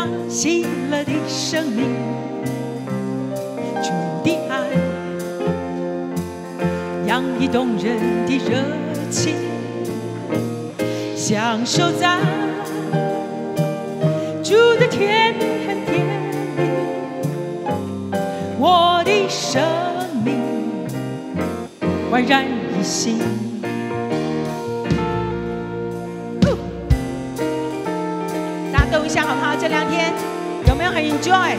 喜乐的生命，主的爱洋溢动人的热情，享受在主的甜蜜和甜蜜，我的生命焕然一新。大家动一下好不好？这2天有没有很 enjoy？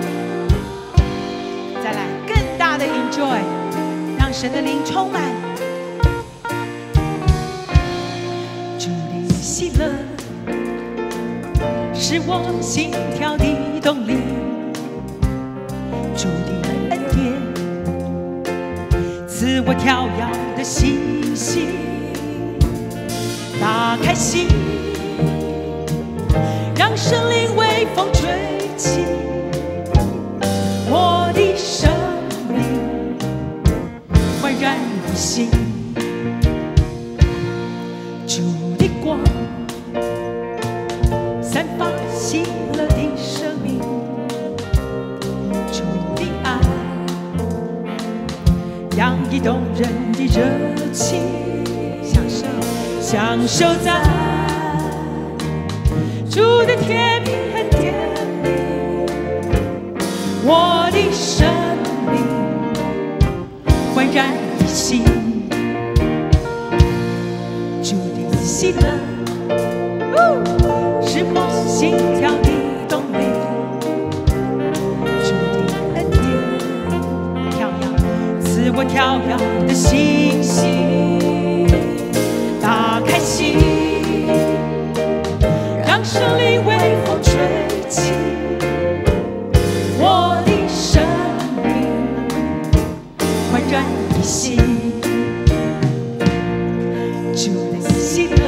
再来更大的 enjoy， 让神的灵充满。主的喜乐是我心跳的动力，主的恩典赐我跳跃的信心，打开心，让生灵微风吹起，我的生命焕然一新。主的光散发喜乐的生命，主的爱洋溢动人的热情，享受在主的甜蜜和甜蜜，我的生命焕然一新。主的喜乐是我心跳的动力，主的恩典跳跃赐我跳跃的信心，打开心，让生灵微风吹起，我的生命焕然一新。主的喜乐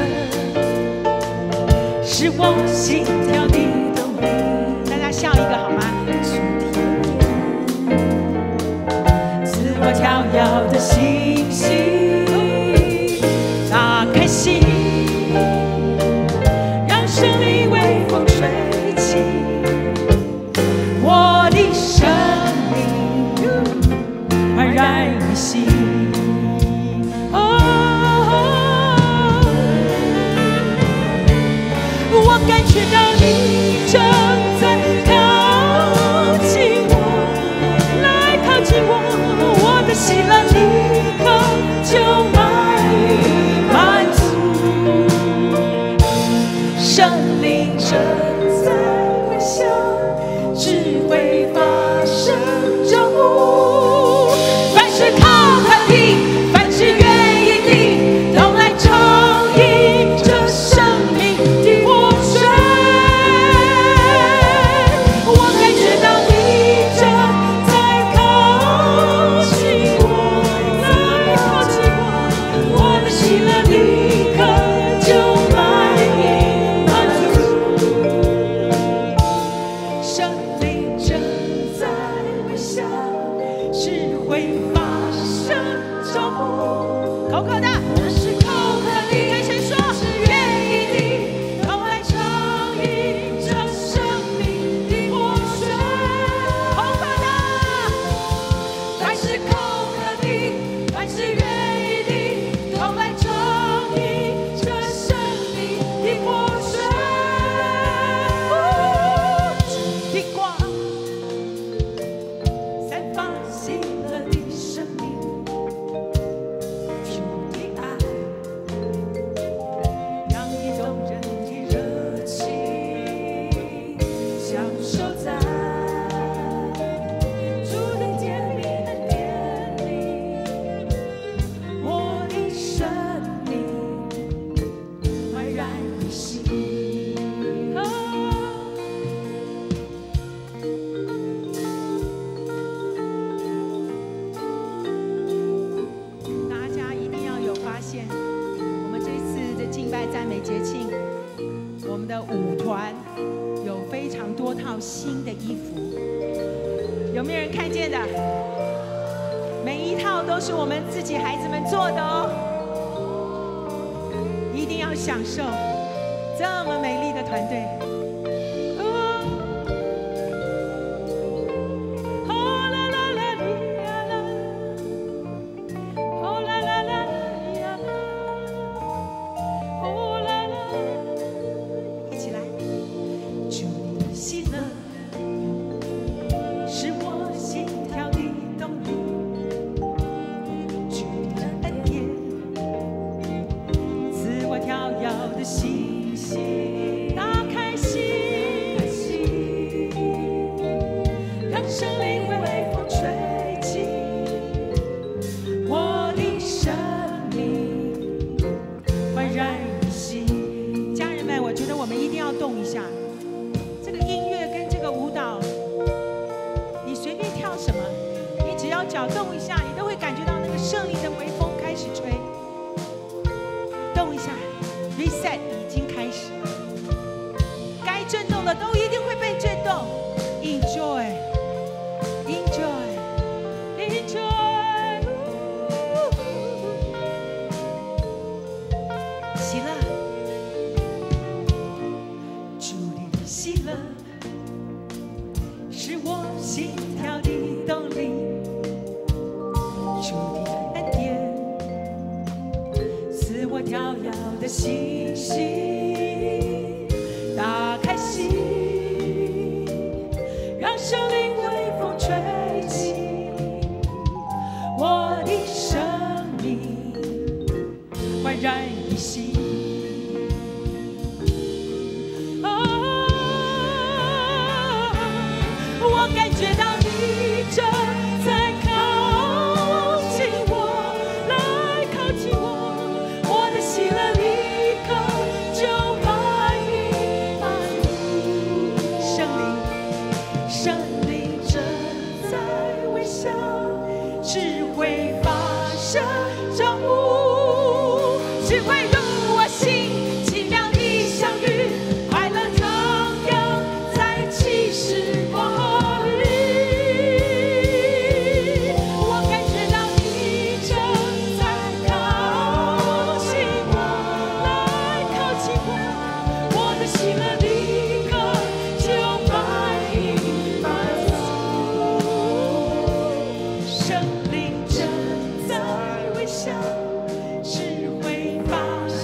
是我心跳的动力。大家笑一个好吗？赐我跳跃的信心，打开心，让生命微风吹起，我的生命焕然一新。我感觉到你正在靠近我，来靠近我，我的喜乐立刻就满足。生命正在微笑，智慧发生照顾，凡是靠他的，凡是愿意的，都来承应这生命的活水。我感觉到你正在靠近我，来靠近我，我的喜乐立刻就满足。生命正在微笑，智慧发生照顾。口渴的，是口渴的，跟谁说？是愿意的，都来承应这生命的活水。口渴的，凡是口渴的，凡是愿意的，都来承应这生命的活水。主的光散发喜乐的生命，主的爱洋溢动人的热情，享受在主的甜蜜和甜蜜，我的生命焕然一新。大家一定要有发现，我们这次的敬拜赞美节庆，我们的舞团有非常多套新的衣服，有没有人看见的？每一套都是我们自己孩子们做的哦，一定要享受这么美丽的团队。 的信心，打开心，让圣灵微风吹起我的生命，焕然一新。家人们，我觉得我们一定要动一下。这个音乐跟这个舞蹈，你随便跳什么，你只要脚动一下，你都会感觉到那个圣灵的微风开始吹。动一下 ，reset 已经开始，该震动的都一定会被震动。Enjoy， enjoy， enjoy， 喜乐，主的喜乐是我心跳的动力，主的恩典赐我跳跃的信心，打开心，让圣灵微风吹起我的生命，焕然一新。我感觉到你正在靠近我，来靠近我，我的喜乐立刻就把你满足。圣灵正在微笑，智慧发射照悟，智慧入我心，奇妙的相遇，快乐徜徉在启示光里。我感觉到你正在靠近我，来靠近我，我的喜乐立刻就把你满足。圣灵正在微笑，智慧发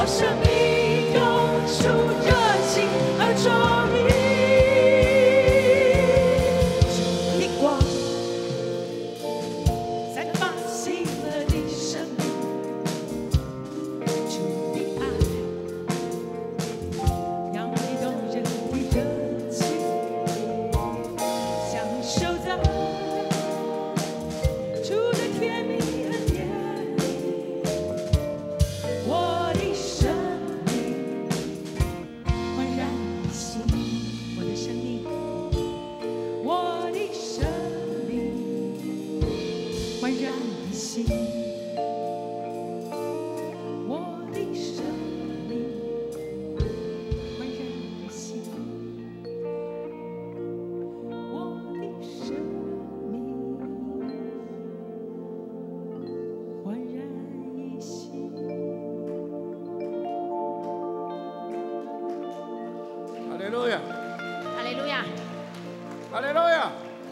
生命涌出热情而着迷。主的光散发喜乐的生命，主的爱让你动人的热情，享受在主的甜蜜恩典。我的生命焕然一新，我的生命，我的生命焕然一新，我的生命焕然一新，我的生命焕然一新。 哈利路亚， 哈利路亚！ 哈利路亚！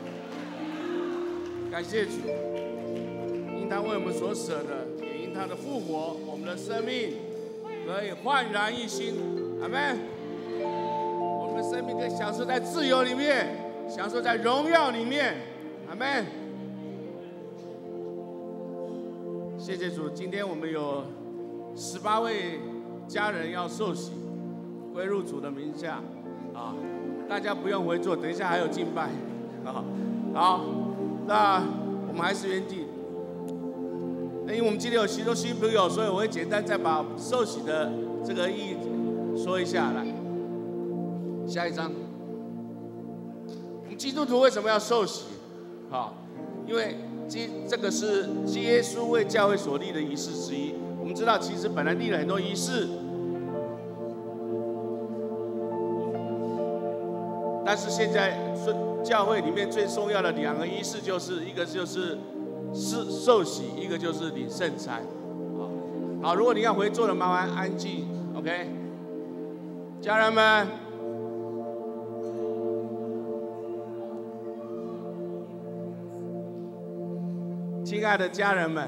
感谢主，因他为我们所舍的，也因他的复活，我们的生命可以焕然一新。阿们。我们的生命可以享受在自由里面，享受在荣耀里面。阿们。谢谢主，今天我们有18位家人要受洗，归入主的名下。啊，大家不用回座，等一下还有敬拜。啊，好，那我们还是原地。因为我们今天有许多新朋友，所以我会简单再把受洗的这个意义说一下来。下一章，我们基督徒为什么要受洗？好，因为这个是耶稣为教会所立的仪式之一。我们知道，其实本来立了很多仪式。但是现在教会里面最重要的2个仪式，一个就是受洗，一个就是领圣餐。好，如果你要回座的，麻烦安静 ，OK？ 家人们，亲爱的家人们，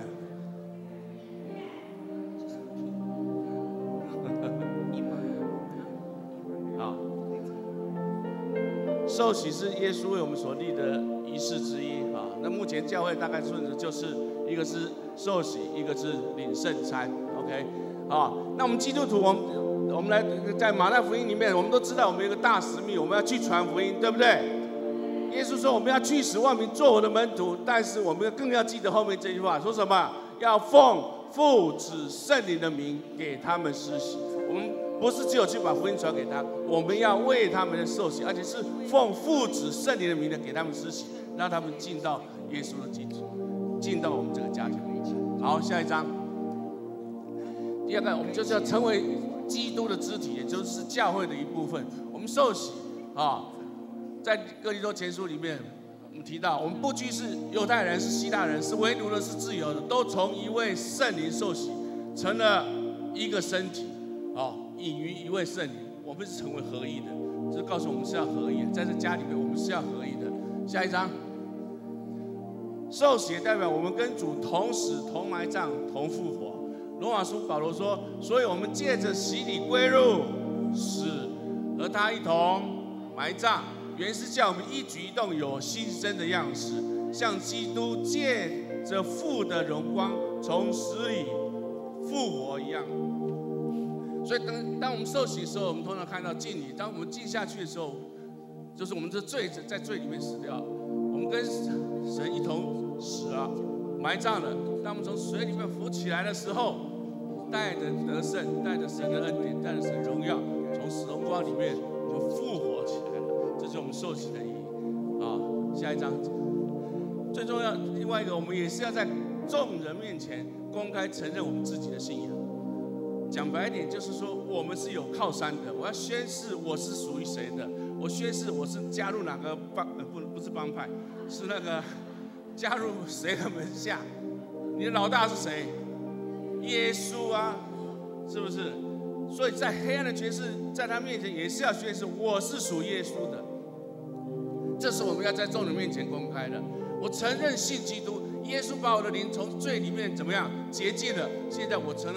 受洗是耶稣为我们所立的仪式之一啊。那目前教会大概顺着就是一个是受洗，一个是领圣餐 ，OK？ 好，那我们基督徒，我们来在马太福音里面，我们都知道我们有一个大使命，我们要去传福音，对不对？耶稣说我们要去使万民做我的门徒，但是我们更要记得后面这句话，说什么？要奉父子圣灵的名给他们施洗。我们不是只有去把福音传给他，我们要为他们的受洗，而且是奉父子圣灵的名的给他们施洗，让他们进到耶稣的基督，进到我们这个家庭里面。好，下一章。第二个，我们就是要成为基督的肢体，也就是教会的一部分。我们受洗啊，在哥林多前书里面，我们提到，我们不拘是犹太人，是希腊人，是为奴的，是自由的，都从一位圣灵受洗，成了一个身体。隐于一位圣灵，我们是成为合一的，这告诉我们是要合一的，在这家里面我们是要合一的。下一章，受洗代表我们跟主同死、同埋葬、同复活。罗马书保罗说，所以我们借着洗礼归入死，和他一同埋葬，原是叫我们一举一动有新生的样式，像基督借着父的荣光从死里复活一样。所以当我们受洗的时候，我们通常看到敬礼；当我们敬下去的时候，就是我们这罪在罪里面死掉，我们跟神一同死了，埋葬了。当我们从水里面浮起来的时候，带着得胜，带着神的恩典，带着神荣耀，从死荣光里面我们复活起来了。这是我们受洗的意义啊。下一章，最重要另外一个，我们也是要在众人面前公开承认我们自己的信仰。讲白一点，就是说我们是有靠山的。我要宣誓我是属于谁的，我宣誓我是加入哪个帮，不是帮派，是那个加入谁的门下。你的老大是谁？耶稣啊，是不是？所以在黑暗的权势在他面前也是要宣誓我是属耶稣的。这是我们要在众人面前公开的。我承认信基督，耶稣把我的灵从罪里面怎么样洁净了。现在我承认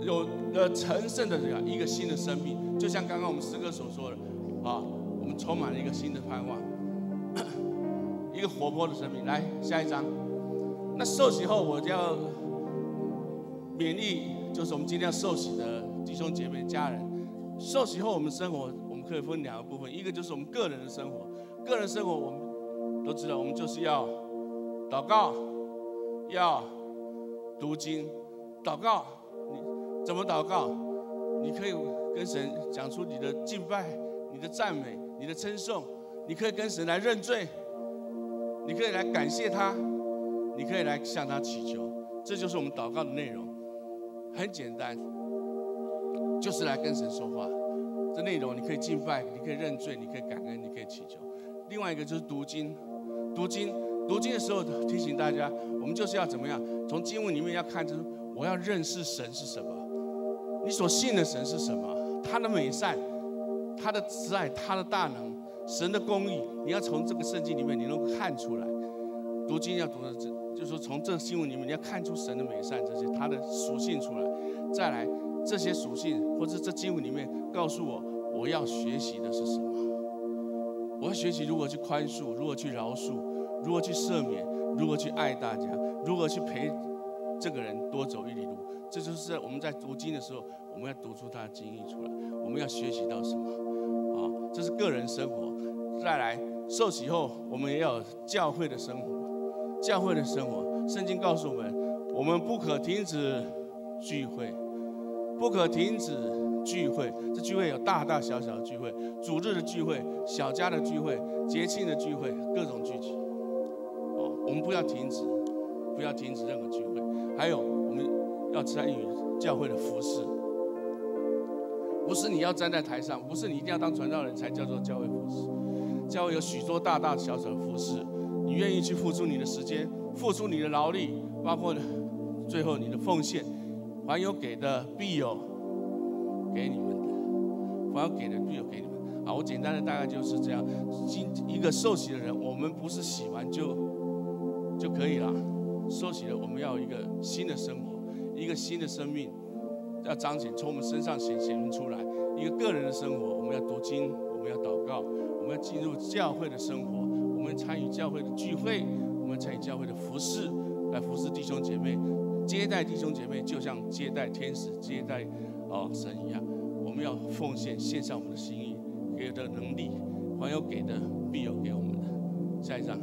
有成圣的一个新的生命，就像刚刚我们诗歌所说的啊，我们充满了一个新的盼望，一个活泼的生命。来，下一章。那受洗后，我就要勉励，就是我们今天要受洗的弟兄姐妹、家人。受洗后，我们生活我们可以分2个部分，一个就是我们个人的生活。个人生活我们都知道，我们就是要祷告，要读经。祷告，你怎么祷告？你可以跟神讲出你的敬拜、你的赞美、你的称颂。你可以跟神来认罪，你可以来感谢他，你可以来向他祈求。这就是我们祷告的内容，很简单，就是来跟神说话。这内容你可以敬拜，你可以认罪，你可以感恩，你可以祈求。另外一个就是读经，读经的时候提醒大家，我们就是要怎么样？从经文里面要看出，我要认识神是什么，你所信的神是什么，他的美善，他的慈爱，他的大能，神的公义，你要从这个圣经里面你能够看出来。读经要读的，就是说从这经文里面你要看出神的美善，这些他的属性出来。再来，这些属性或者这经文里面告诉我，我要学习的是什么？我要学习如何去宽恕，如何去饶恕，如何去赦免，如何去爱大家，如何去陪这个人多走1里路。这就是我们在读经的时候，我们要读出他的经义出来。我们要学习到什么？啊，这是个人生活。再来，受洗后，我们也要有教会的生活。教会的生活，圣经告诉我们，我们不可停止聚会，不可停止聚会。这聚会有大大小小的聚会，主日的聚会、小家的聚会、节庆的聚会，各种聚集。哦，我们不要停止，不要停止任何聚会。还有，我们要参与教会的服事。不是你要站在台上，不是你一定要当传道人才叫做教会服事。教会有许多大大小小的服事，你愿意去付出你的时间，付出你的劳力，包括最后你的奉献。凡有给的必有给你们的，凡有给的必有给你们。好，我简单的大概就是这样。一个受洗的人，我们不是洗完就可以了。受洗了，我们要有一个新的生活，一个新的生命，要彰显从我们身上显现出来。一个个人的生活，我们要读经，我们要祷告，我们要进入教会的生活，我们参与教会的聚会，我们参与教会的服事，来服侍弟兄姐妹。接待弟兄姐妹，就像接待天使、接待神一样。我们要奉献，献上我们的心意，给的能力，凡有给的，必有给我们的。下一章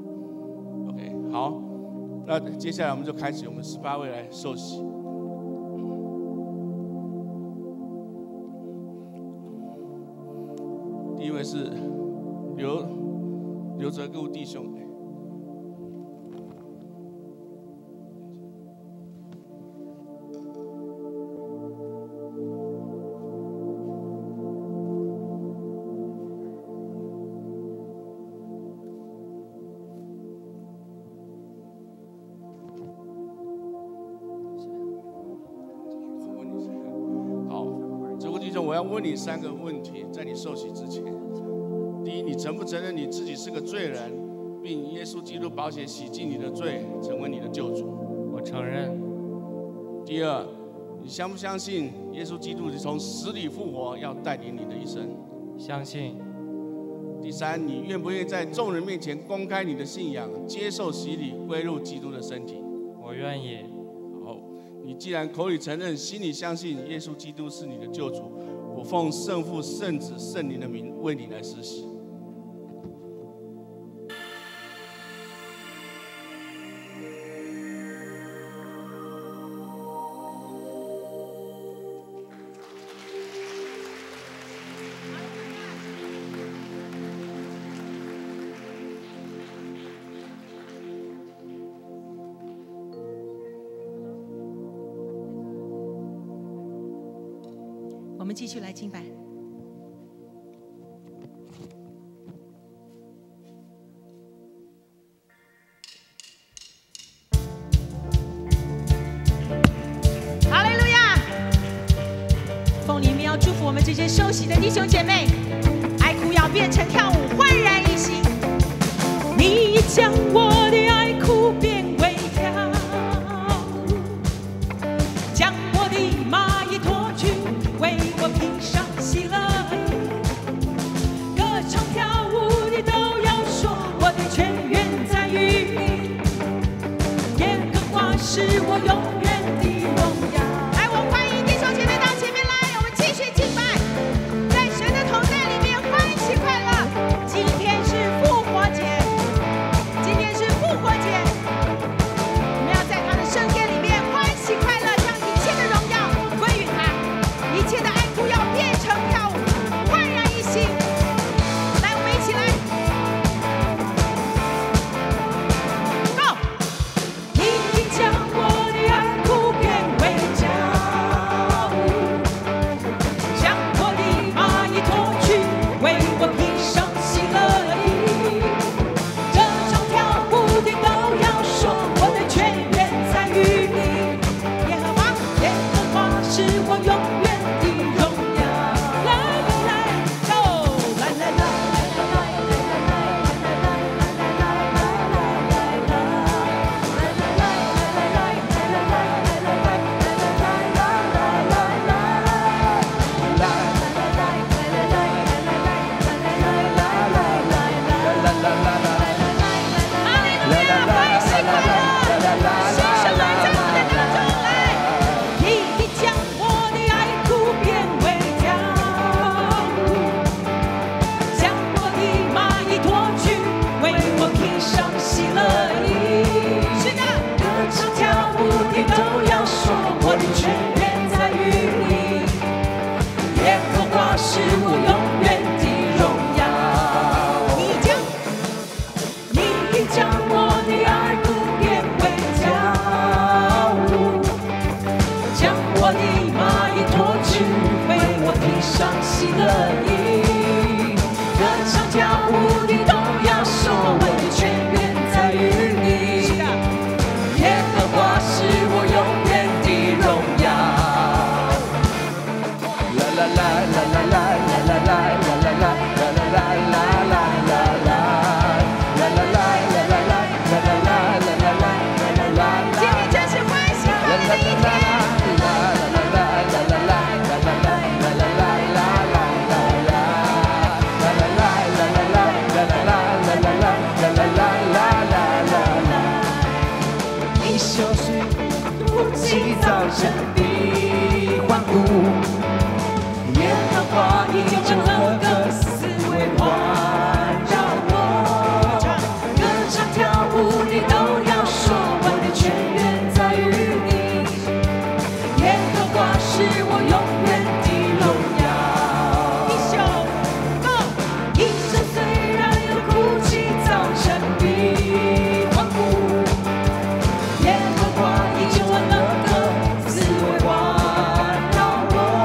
，OK， 好，那接下来我们就开始我们18位来受洗。第一位是刘哲固弟兄。我要问你3个问题，在你受洗之前。第一，你承不承认你自己是个罪人，并耶稣基督宝血洗净你的罪，成为你的救主？ 我承认。 第二，你相不相信耶稣基督从死里复活，要带领你的一生？ 相信。 第三，你愿不愿意在众人面前公开你的信仰，接受洗礼，归入基督的身体？ 我愿意。 好，你既然口里承认，心里相信耶稣基督是你的救主，我奉圣父、圣子、圣灵的名为你来施洗。 我们继续来敬拜。哈利路亚！奉你名要祝福我们这些受洗的弟兄姐妹，爱哭要变成跳舞，焕然一新。你将我的爱哭变为跳舞，将我的马一切的哀哭要变成跳舞，焕然一新。来，我们一起来。Go！ 你已将我的爱哭变为跳舞，将我的麻衣脱去，为我披上喜乐衣。这场跳舞的都要说，我的全源在于你。耶和华，耶和华是我永远的荣耀。来来来，Go！ 来来来。是我永远的荣耀。你已将我的爱哭变为跳舞，将我的麻衣脱去，为我披上喜乐衣。歌唱跳舞的都要说，我的全源在于你。耶和华是我永远的荣耀。啦啦啦啦啦。今天真是欢喜快乐的一天。一袖水哭泣早晨的欢呼。耶和华已将何个思维环绕我，歌唱跳舞的都要说，我的全源在于你。耶和华是我永远的荣耀。一生虽然有哭泣，早晨的欢呼，耶和华已将何个思维环绕我。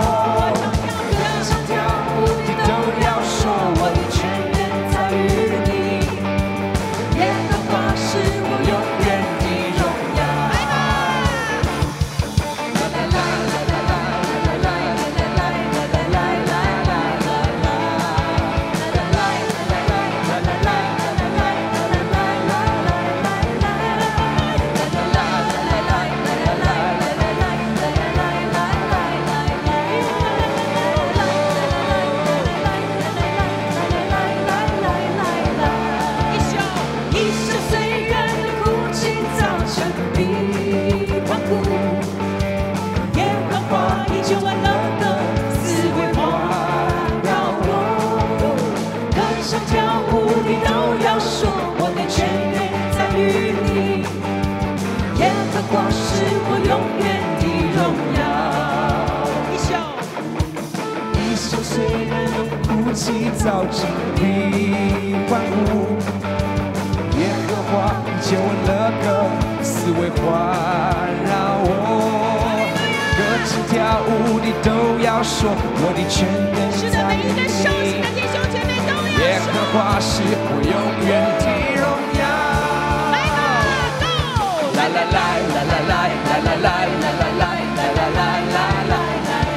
早晨的欢呼，耶和华已救恩了个思维环绕我，歌唱跳舞的都要说，我的全人是的，每一个受洗的弟兄姐妹都要说， 耶和华是我永远的荣耀。 来吧 ，Go！ 来来来来来来来来来来来来来来来。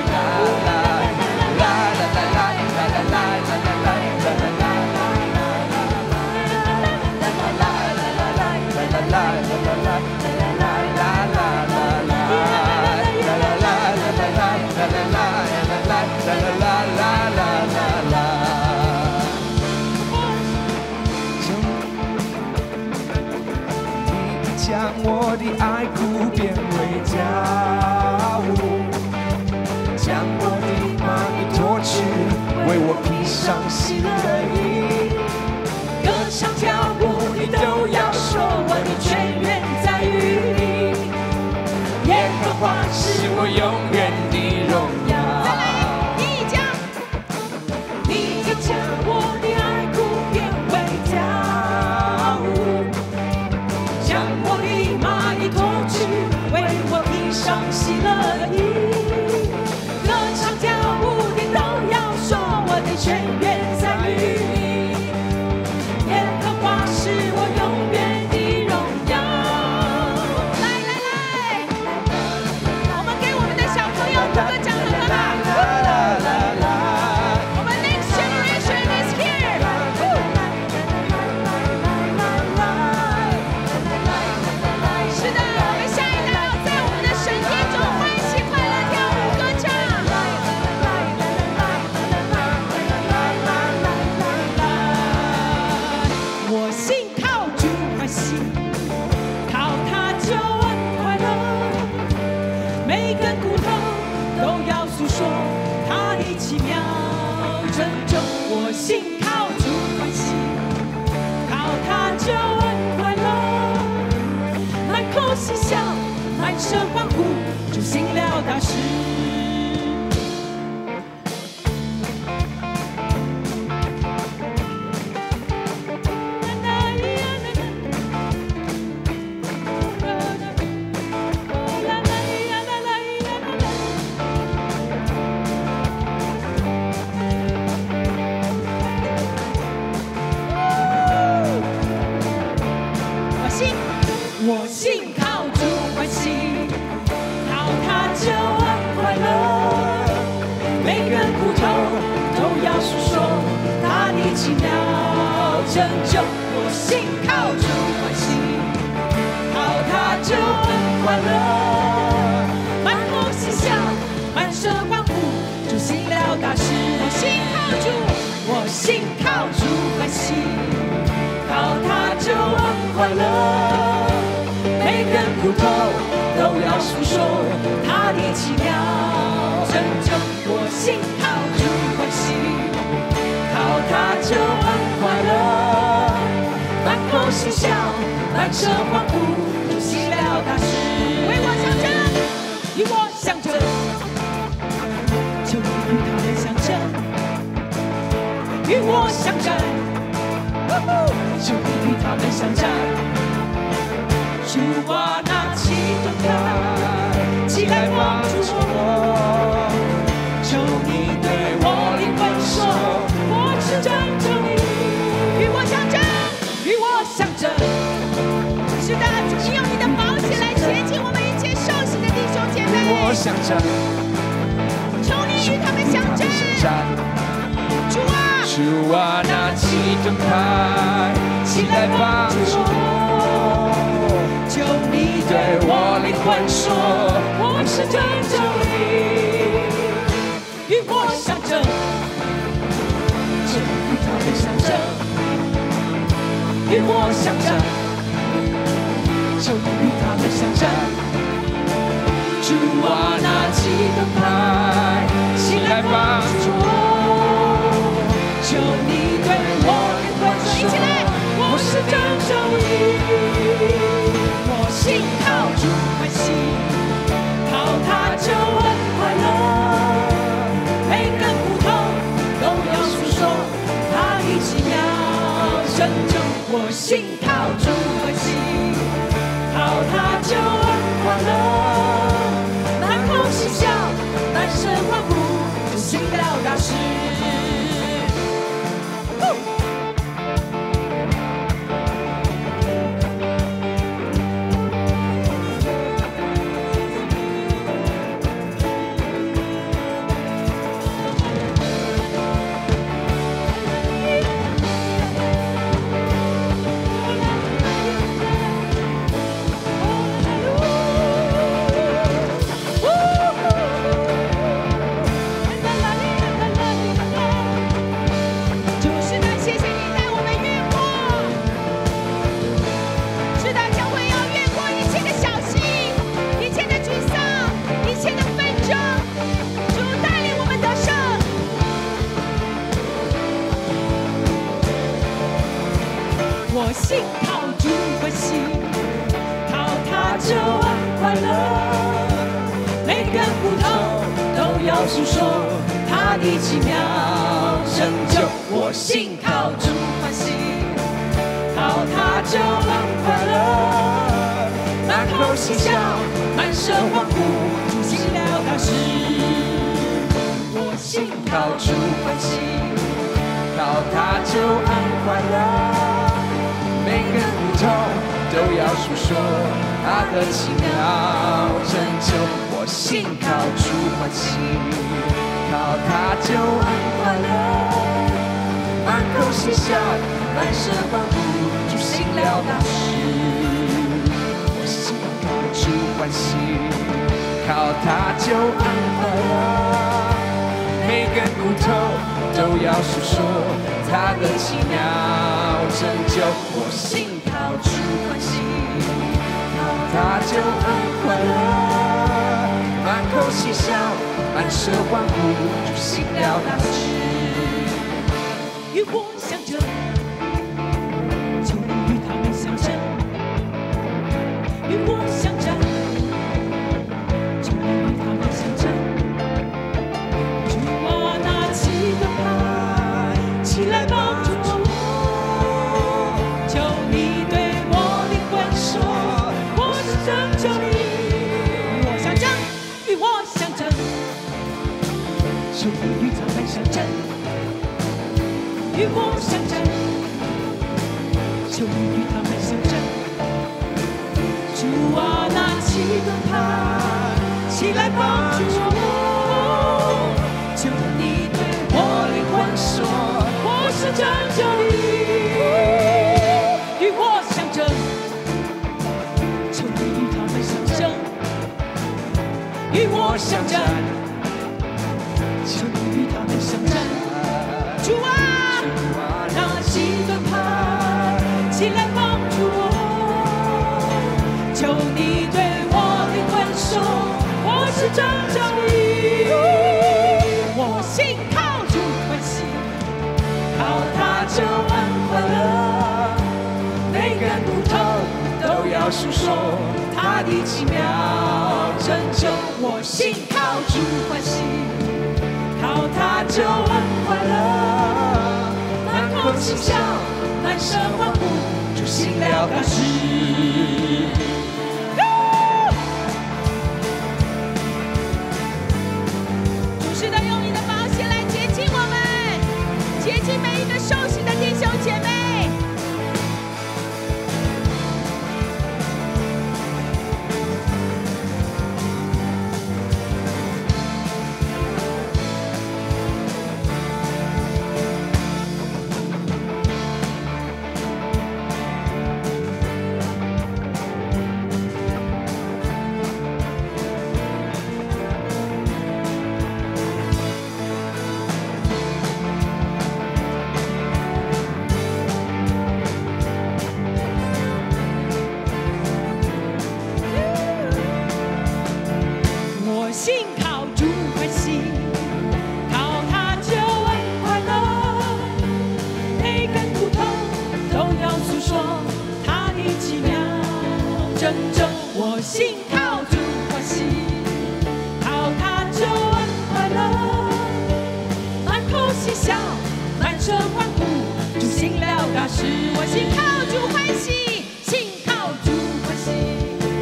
将我的爱哭变为跳舞，将我的麻衣脱去，为我披上喜乐衣。 歌唱跳舞你都要说，我的全源在于你。耶和华是我永远的荣耀。 的奇妙拯救，我心靠主欢喜，靠他就很快乐，满口喜笑，满身欢呼，就行了大事。我心靠主欢喜，靠他就很快乐，每根骨头都要诉说他的奇妙拯救。我心靠主欢喜，靠他就很快乐，满口喜笑，满身欢呼，就行了大事。我心靠主，我心靠主欢喜，靠他就很快乐。每根骨头都要诉说他的奇妙拯救，我心靠主欢喜，靠他就很快乐，满口喜笑，满身欢呼，就行了大事。为我相争，与我相争，就与他们相争，与我相争，就与他们相争。主啊，拿起灯台，起来帮助我，求你对我灵魂说，我是真正的，与我相争，与我相争。是的，主，你用你的宝血来洁净我们一切受洗的弟兄姐妹。与我相争，求你与他们相争。主啊，拿起灯台，起来帮助我。求你对我灵魂说，我是真正的，与我相争，就与他们相争，与我相争，就与他们相争。主啊，拿起灯台，起来帮助我，求你对我灵魂说，一起来，我是真正的。心靠主欢喜，靠他就很快乐，每根骨头都要诉说他的奇妙拯救。我心靠主欢喜，靠他就很快乐，满口喜笑，满身欢呼，就行了大事。我心靠主欢喜，靠他就很快乐，每根骨头都要诉说他的奇妙拯救。我心靠主欢喜，靠他就很快乐，满口喜笑，满身欢呼，行了大事。我心靠主欢喜，靠他就很快乐，每根骨头都要诉说他的奇妙拯救。我心靠主欢喜，靠他就很快乐，满口喜笑，满身欢呼，就行了大事。我心靠主欢喜，靠他就很快乐，每根骨头都要诉说他的奇妙拯救。我心靠主欢喜，靠他就很快乐，满口喜笑，满身欢呼，就行了了大事。 与我相争，求你与他们相争，与我相争，求你与他们相争。主啊，拿起盾牌，起来帮助我，求你对我灵魂说，我是拯救你。与我相争，与我相争，求你与他们相争。与我相争，求你与他们相争。主啊，拿起盾牌，起来帮助我，求你对我灵魂说，我是拯救你。与我相争，求你与他们相争。与我相争，求你与他们相争。主啊，拿起盾牌，起来帮助我，求你对我灵魂说，我是拯救你。我心靠主欢喜，靠他就很快乐，每根骨头都要诉说他的奇妙拯救。我心靠主欢喜，靠他就很快乐，满口喜笑，满身欢呼，主行了大事。主是的，用你的宝血来洁净我们，洁净每一个受洗的弟兄姐妹。心靠主欢喜，靠他就很快乐，每根骨头都要诉说他的奇妙拯救。我心靠主欢喜，靠他就很快乐，满口喜笑，满身欢呼，主行了大事。我心靠主欢喜，心靠主欢喜。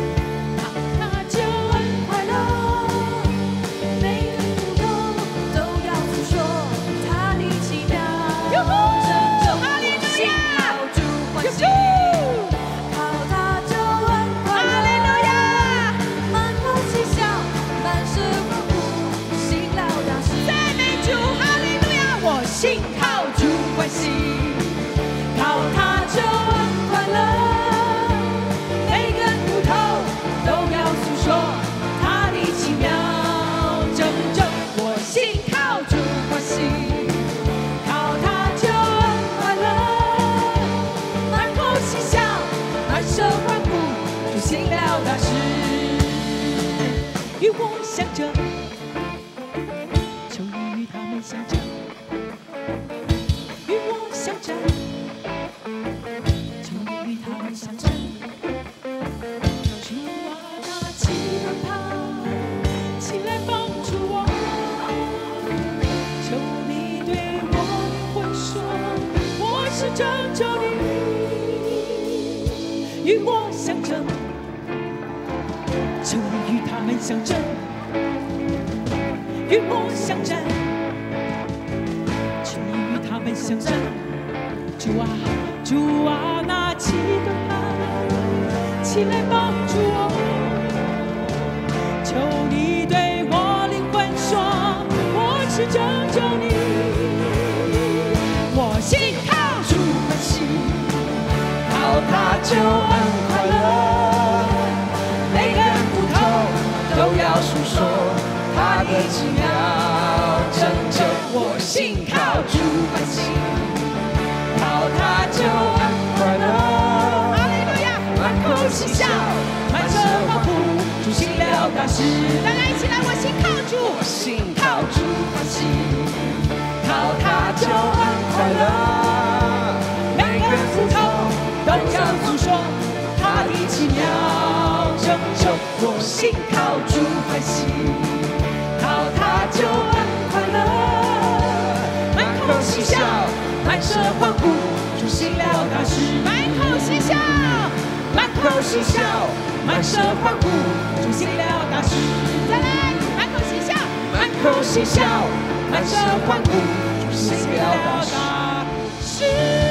心靠主欢喜，靠他就很快乐，每根骨头都要诉说他的奇妙拯救。我心靠主欢喜，靠他就很快乐，满口喜笑，满身欢呼，主行了大事。与我相争，求你与他们相争。求你与他们相争，主啊，拿起盾牌，起来帮助我，求你对我灵魂说，我是拯救你。与我相争，求你与他们相争，与我相争，求你与他们相争。主啊，主啊，拿起盾牌，起来帮助我，求你对我灵魂说，我是拯救你。我心靠主欢喜，靠他就很快乐，每根骨头都要诉说他的奇妙拯救。我心靠主欢喜，靠他就很快乐，哈利路亚，满口喜笑，满身欢呼，主行了大事。大家一起来，我心靠主，我心靠主欢喜。 心靠主欢喜，靠他就安快乐，满口喜笑，满身欢呼，主行了大事。满口喜笑，满口喜笑，满身欢呼，主行了大事。再来，满口喜笑，满口喜笑，满身欢呼，主行了大事。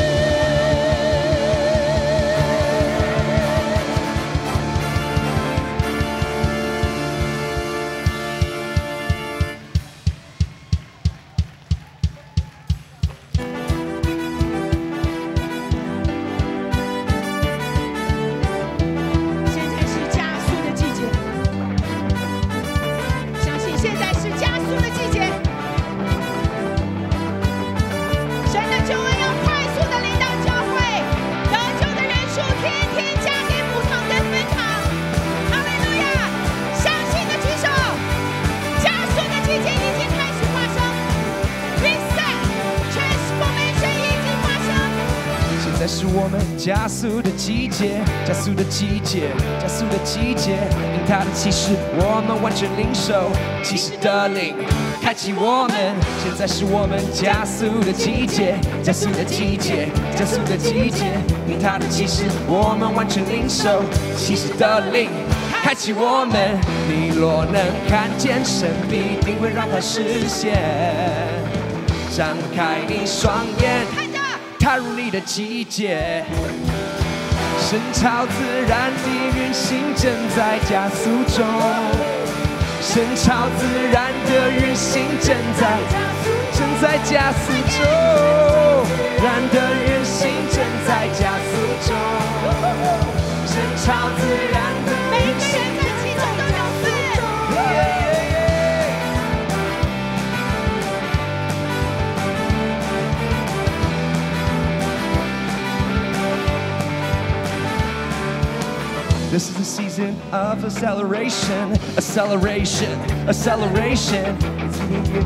是我们加速的季节，加速的季节，加速的季节。因他的启示，我们完全领受启示的灵，开启我们。现在是我们加速的季节，加速的季节，加速的季节。因他的启示，我们完全领受启示的灵，开启我们。你若能看见神，必定会让它实现。张开你双眼。踏入你的季节，神超自然的运行正在加速中，神超自然的运行正在加速中，然的运行正在加速中，神超自然的运行正在加速中。This is the season of acceleration, acceleration, acceleration. It's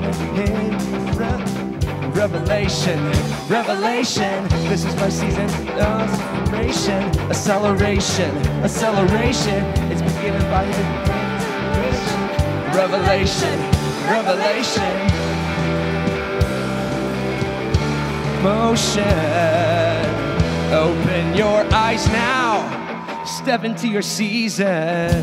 revelation, revelation. This is my season of acceleration, acceleration, acceleration. It's beginning by revelation, revelation. Motion. Open your eyes now. Step into your season.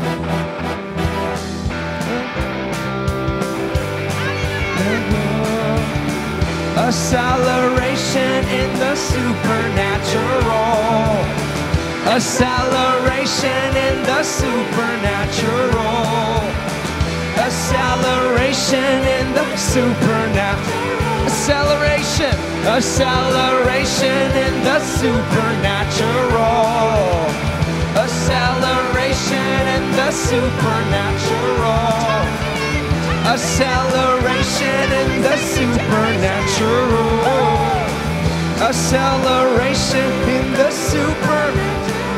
Acceleration in the supernatural. Acceleration in the supernatural. Acceleration in the supernatural. Acceleration. Acceleration in the supernatural. Acceleration in the supernatural. Acceleration in the supernatural. Acceleration in the supernatural.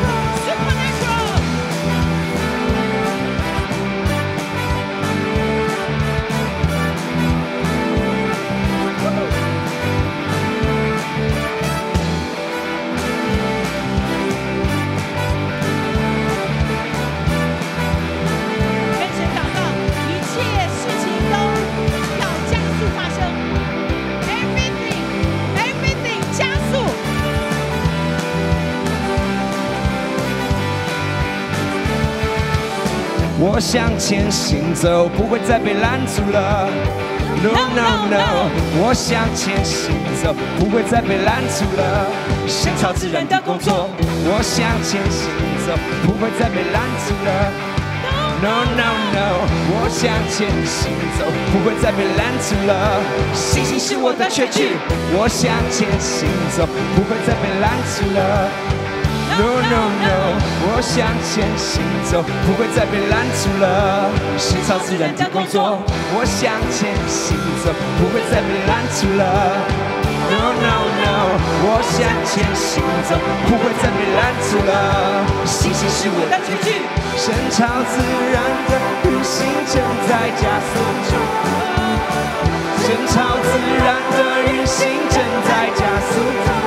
我向前行走，不会再被拦阻了。No no no， 我向前行走，不会再被拦阻了。神超自然的工作，我向前行走，不会再被拦阻了。No no no， 我向前行走，不会再被拦阻了。信心是我的确据，我向前行走，不会再被拦阻了。No no no， 我向前行走，不会再被拦阻了。是超自然的工作，我向前行走，不会再被拦阻了。No no no， 我向前行走，不会再被拦阻了。信心是我的确据，神超自然的运行正在加速中。神超自然的运行正在加速中。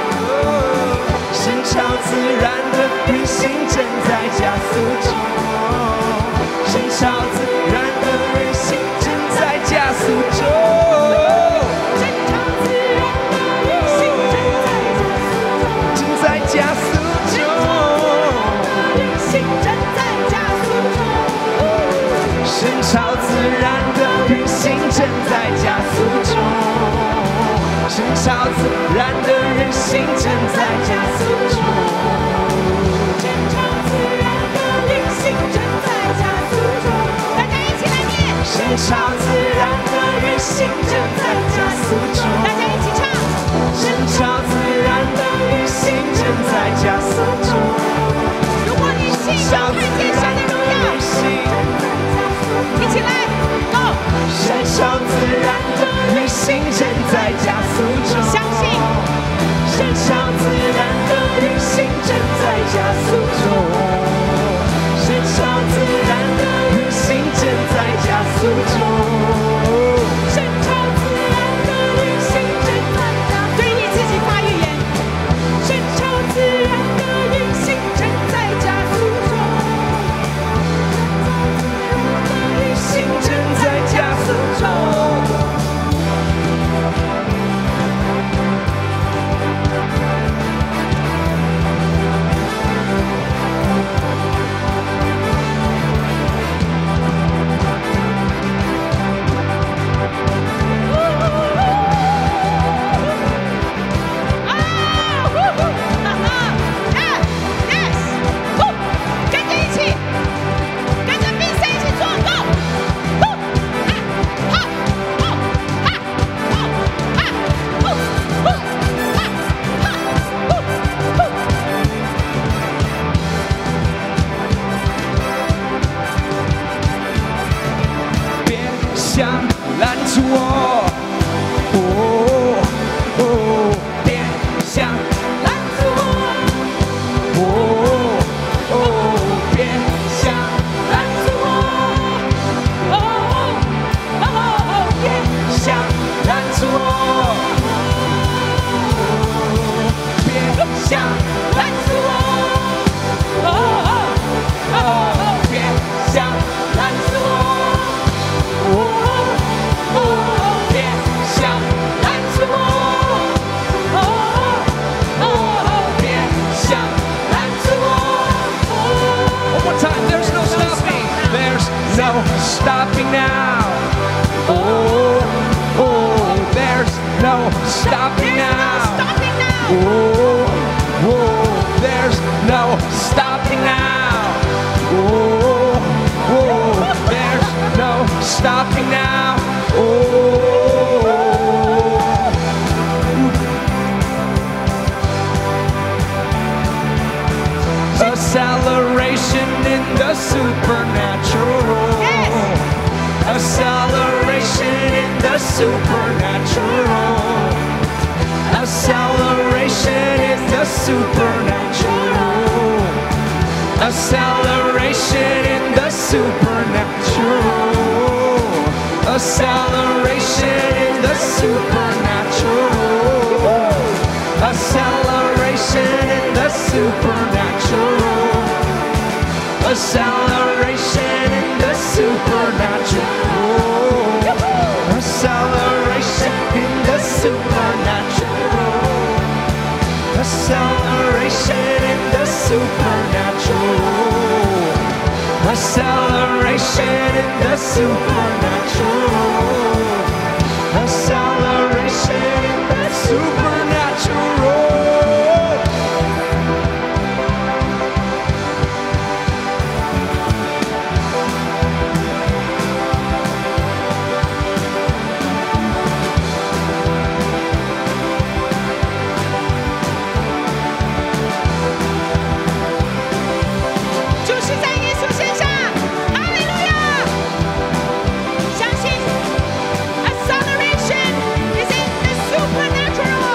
神超自然的运行正在加速中， 超自然的运行正在加速中， 正常自然的运行正在加速中。大家一起来念。 神超自然的运行正在加速中， 大家一起唱。 神超自然的运行正在加速中。 如果你信，就看见神的荣耀。一起来 ，Go！ 神超自然的运行正在加速中， 相信。 神超自然的运行正在加速中，神超自然的运行正在加速中， 神超自然的运行正在加速中。对你自己发预言，神超自然的运行正在加速中， 运行正在加速中。想拦住我，别想拦住我，别想拦住我，别想拦住我，别想拦住我，别想拦住我。别想拦住我，别想拦住我。One more time, there's no stopping, there's no stopping now. There's no stopping now. There's no stopping now. There's no stopping now. Acceleration in the supernatural. Acceleration in the supernatural. Acceleration in the supernatural. Acceleration in the supernatural. Acceleration in the supernatural. Acceleration in the supernatural. Acceleration in the supernatural. Acceleration in the supernatural. Acceleration in the supernatural. Acceleration in the supernatural. Acceleration in the supernatural. Acceleration is in the supernatural.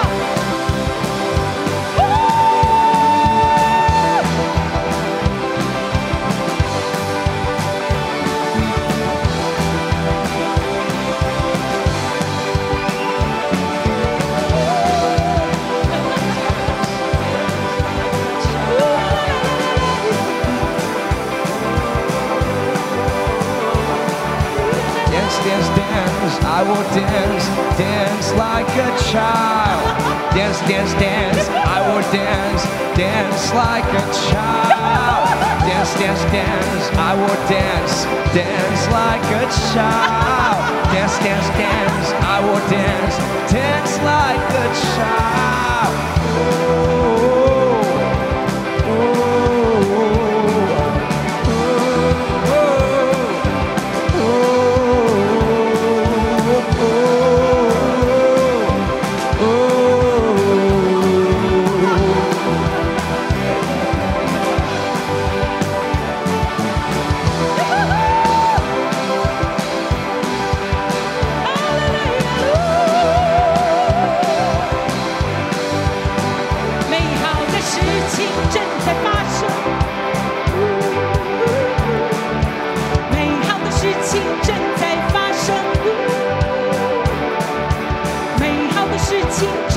Dance, dance, I will dance, dance like a child. Dance, dance, dance, I will dance, dance like a child. Dance, dance, dance, I will dance, dance like a child. Dance, dance, dance, I will dance, dance like a 是清楚。